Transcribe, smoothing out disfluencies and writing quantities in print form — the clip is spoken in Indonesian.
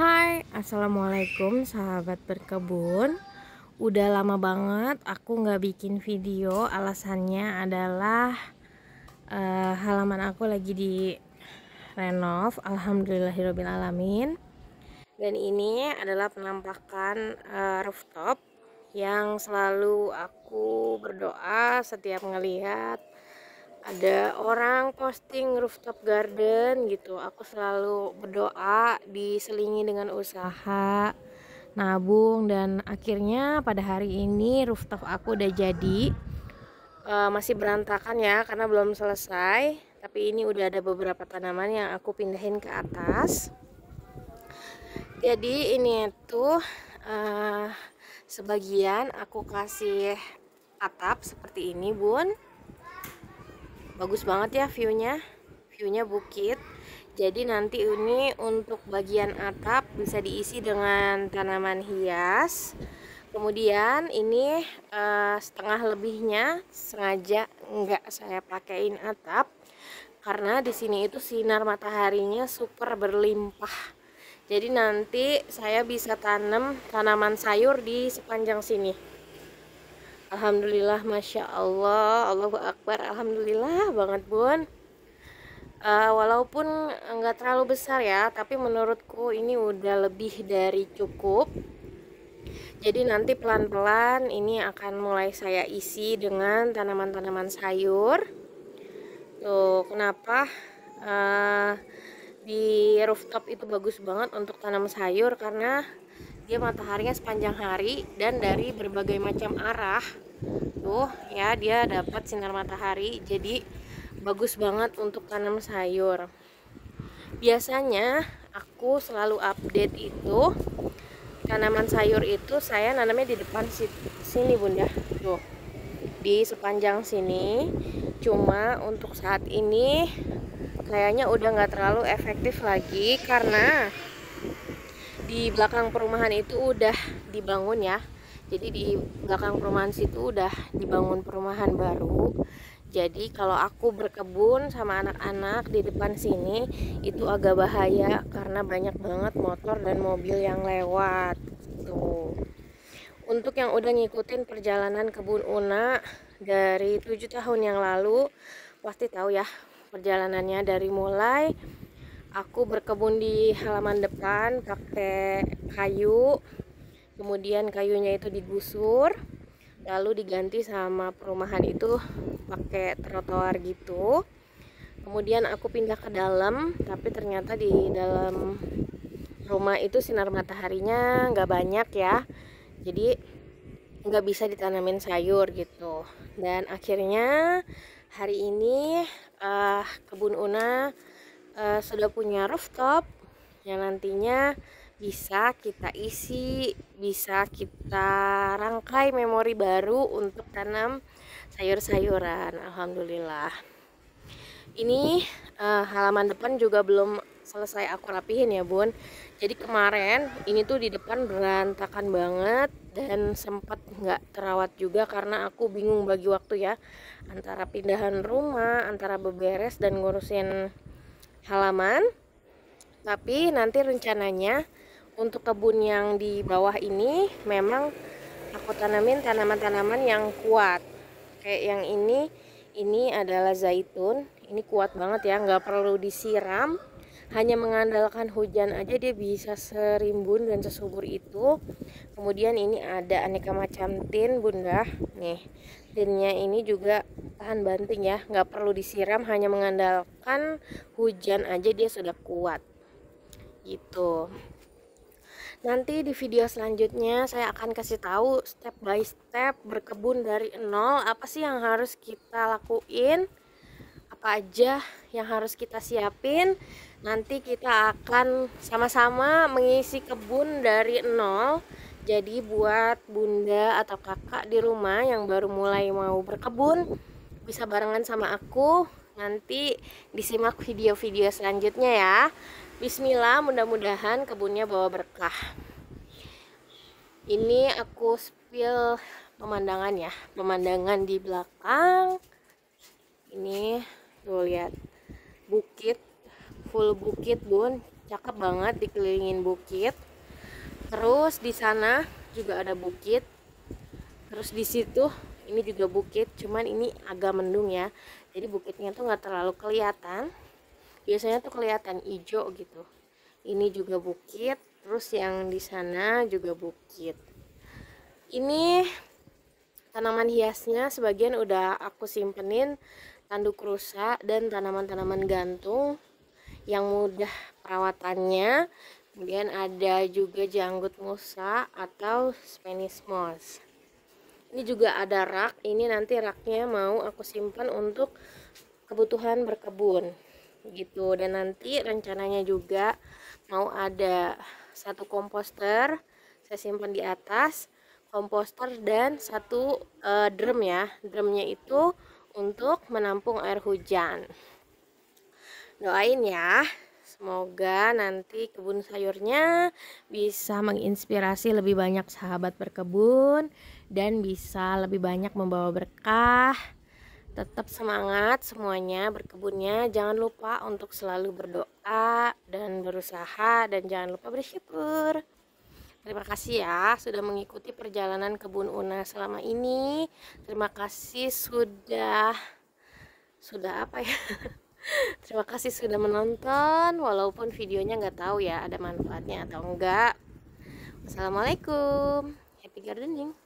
Hai, assalamualaikum sahabat berkebun. Udah lama banget aku nggak bikin video. Alasannya adalah halaman aku lagi di renov. Alhamdulillahirobbilalamin. Dan ini adalah penampakan rooftop yang selalu aku berdoa setiap ngelihat ada orang posting rooftop garden gitu. Aku selalu berdoa, diselingi dengan usaha, nabung, dan akhirnya pada hari ini rooftop aku udah jadi. Masih berantakan ya karena belum selesai, tapi ini udah ada beberapa tanaman yang aku pindahin ke atas. Jadi ini tuh sebagian aku kasih atap seperti ini, Bun. Bagus banget ya viewnya bukit. Jadi nanti ini untuk bagian atap bisa diisi dengan tanaman hias. Kemudian ini setengah lebihnya sengaja enggak saya pakein atap karena di sini itu sinar mataharinya super berlimpah. Jadi nanti saya bisa tanam tanaman sayur di sepanjang sini. Alhamdulillah, Masya Allah, Allahu Akbar, Alhamdulillah banget, Bun. Walaupun nggak terlalu besar ya, tapi menurutku ini udah lebih dari cukup. Jadi nanti pelan-pelan ini akan mulai saya isi dengan tanaman-tanaman sayur. Tuh, kenapa di rooftop itu bagus banget untuk tanam sayur karena dia mataharinya sepanjang hari dan dari berbagai macam arah. Tuh ya, dia dapat sinar matahari, jadi bagus banget untuk tanam sayur. Biasanya aku selalu update itu tanaman sayur itu saya nanamnya di depan sini, Bunda. Tuh, di sepanjang sini. Cuma untuk saat ini kayaknya udah nggak terlalu efektif lagi karena di belakang perumahan itu udah dibangun ya. Jadi di belakang perumahan situ udah dibangun perumahan baru. Jadi kalau aku berkebun sama anak-anak di depan sini itu agak bahaya karena banyak banget motor dan mobil yang lewat. Tuh. Untuk yang udah ngikutin perjalanan kebun Una dari 7 tahun yang lalu pasti tahu ya perjalanannya dari mulai aku berkebun di halaman depan pakai kayu, kemudian kayunya itu digusur, lalu diganti sama perumahan itu pakai trotoar gitu. Kemudian aku pindah ke dalam, tapi ternyata di dalam rumah itu sinar mataharinya nggak banyak ya, jadi nggak bisa ditanamin sayur gitu. Dan akhirnya hari ini kebun Una sudah punya rooftop yang nantinya bisa kita isi, bisa kita rangkai memori baru untuk tanam sayur-sayuran. Alhamdulillah. Ini halaman depan juga belum selesai aku rapihin ya, Bun. Jadi kemarin ini tuh di depan berantakan banget dan sempat nggak terawat juga karena aku bingung bagi waktu ya antara pindahan rumah, antara beberes dan ngurusin halaman. Tapi nanti rencananya untuk kebun yang di bawah ini memang aku tanamin tanaman-tanaman yang kuat. Kayak yang ini adalah zaitun. Ini kuat banget ya, nggak perlu disiram, hanya mengandalkan hujan aja dia bisa serimbun dan sesubur itu. Kemudian ini ada aneka macam tin, Bunda. Nih, tinnya ini juga tahan banting ya, nggak perlu disiram, hanya mengandalkan hujan aja dia sudah kuat gitu. Nanti di video selanjutnya saya akan kasih tahu step by step berkebun dari nol, apa sih yang harus kita lakuin, apa aja yang harus kita siapin. Nanti kita akan sama-sama mengisi kebun dari nol. Jadi buat Bunda atau kakak di rumah yang baru mulai mau berkebun bisa barengan sama aku. Nanti disimak video-video selanjutnya ya. Bismillah, mudah-mudahan kebunnya bawa berkah. Ini aku spill pemandangan ya, pemandangan di belakang. Ini tuh lihat bukit, full bukit, Bun. cakep banget, dikelilingin bukit. Terus di sana juga ada bukit. Terus di situ ini juga bukit, cuman ini agak mendung ya. Jadi bukitnya tuh nggak terlalu kelihatan. Biasanya tuh kelihatan hijau gitu. Ini juga bukit, terus yang di sana juga bukit. Ini tanaman hiasnya sebagian udah aku simpenin, tanduk rusa dan tanaman-tanaman gantung yang mudah perawatannya. Kemudian ada juga janggut musa atau Spanish moss. Ini juga ada rak, ini nanti raknya mau aku simpan untuk kebutuhan berkebun gitu. Dan nanti rencananya juga mau ada satu komposter, saya simpan di atas komposter, dan satu drum ya. Drumnya itu untuk menampung air hujan. Doain ya, semoga nanti kebun sayurnya bisa menginspirasi lebih banyak sahabat berkebun dan bisa lebih banyak membawa berkah. Tetap semangat semuanya berkebunnya. Jangan lupa untuk selalu berdoa dan berusaha, dan jangan lupa bersyukur. Terima kasih ya sudah mengikuti perjalanan kebun Una selama ini. Terima kasih sudah apa ya? Terima kasih sudah menonton, walaupun videonya nggak tahu ya ada manfaatnya atau enggak. Wassalamualaikum, happy gardening.